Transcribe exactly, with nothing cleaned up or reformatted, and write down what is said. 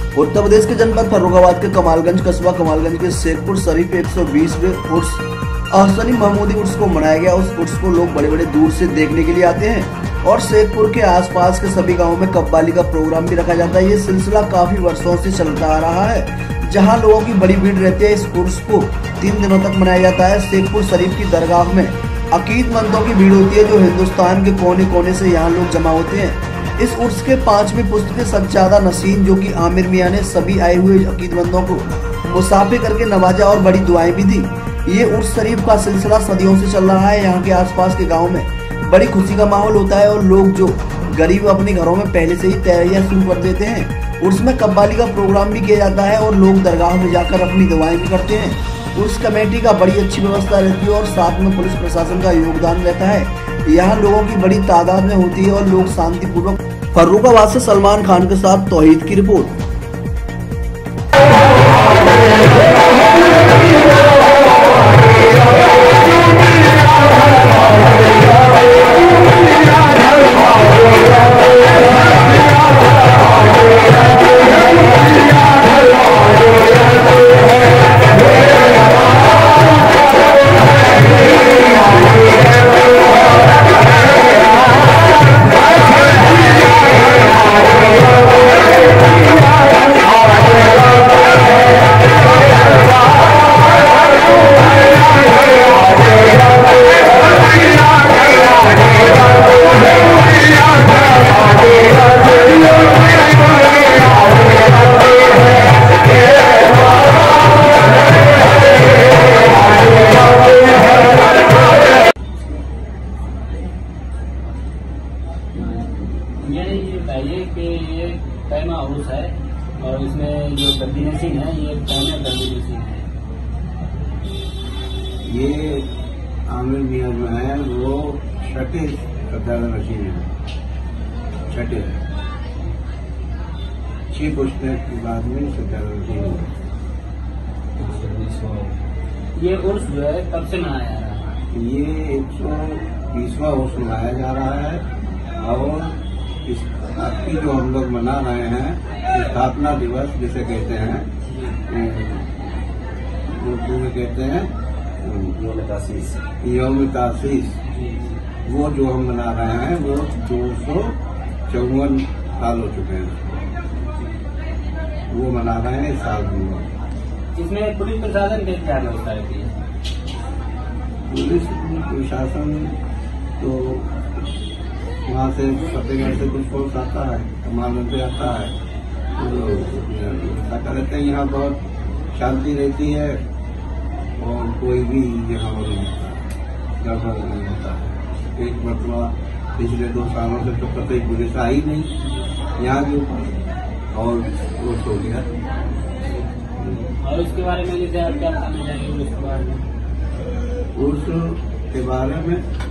उत्तर प्रदेश के जनपद फर्रुखाबाद के कमालगंज कस्बा कमालगंज के शेखपुर शरीफ एक सौ बीसवें उर्स अहसनी महमूदी उर्स को मनाया गया। उस उर्स को लोग बड़े बड़े दूर से देखने के लिए आते हैं और शेखपुर के आसपास के सभी गांवों में कव्वाली का प्रोग्राम भी रखा जाता है। ये सिलसिला काफी वर्षों से चलता आ रहा है, जहां लोगों की बड़ी भीड़ रहती है। इस उर्स को तीन दिनों तक मनाया जाता है। शेखपुर शरीफ की दरगाह में अकीदमंदों की भीड़ होती है, जो हिंदुस्तान के कोने कोने से यहाँ लोग जमा होते हैं। इस उर्स के पांचवें पुस्त के सज्जादा नसीन जो कि आमिर मियां ने सभी आए हुए अकीदमंदों को मुसाफे करके नवाजा और बड़ी दुआएं भी दी। ये उर्स शरीफ का सिलसिला सदियों से चल रहा है। यहाँ के आसपास के गाँव में बड़ी खुशी का माहौल होता है और लोग जो गरीब अपने घरों में पहले से ही तैयारियां शुरू कर देते हैं। उर्स में कव्वाली का प्रोग्राम भी किया जाता है और लोग दरगाह में जाकर अपनी दुआएं भी करते हैं। उर्स कमेटी का बड़ी अच्छी व्यवस्था रहती है और साथ में पुलिस प्रशासन का योगदान रहता है। यहाँ लोगों की बड़ी तादाद में होती है और लोग शांतिपूर्वक। फर्रुखाबाद से सलमान खान के साथ तौहीद की रिपोर्ट। ये ये बताइए कि ये पैमा हाउस है और इसमें जो गद्दी नशीन है ये पैमा गद्दी नशीन है। ये आमिर मियां जो है वो छठे सज्जादा नशीन है, छठे छह पुश्ते के बाद में सज्जादा नशीन है। ये उर्स जो है कब से मनाया जा रहा है? ये एक सौ बीसवां उर्स मनाया जा रहा है और इस आपकी जो हम लोग मना रहे हैं स्थापना दिवस जिसे कहते हैं, उर्दू में कहते हैं यौम तासीस, वो जो हम मना रहे हैं वो दो सौ चौवन साल हो चुके हैं, वो मना रहे हैं इस साल में। इसमें पुलिस प्रशासन की क्या व्यवस्था रहती है? पुलिस प्रशासन तो वहाँ से फतेहगढ़ से कुछ फोर्स आता है, कमांडर से आता है, तो ऐसा रहते हैं। यहाँ बहुत शांति रहती है और कोई भी यहाँ गड़बड़ नहीं होता है। एक मरतबा पिछले दो सालों से तो कतई पुलिस आई नहीं यहाँ के ऊपर और वो सो गया। और उसके बारे में जैसे आप क्या बताना चाहिए? उर्स के बारे में उर्स के बारे में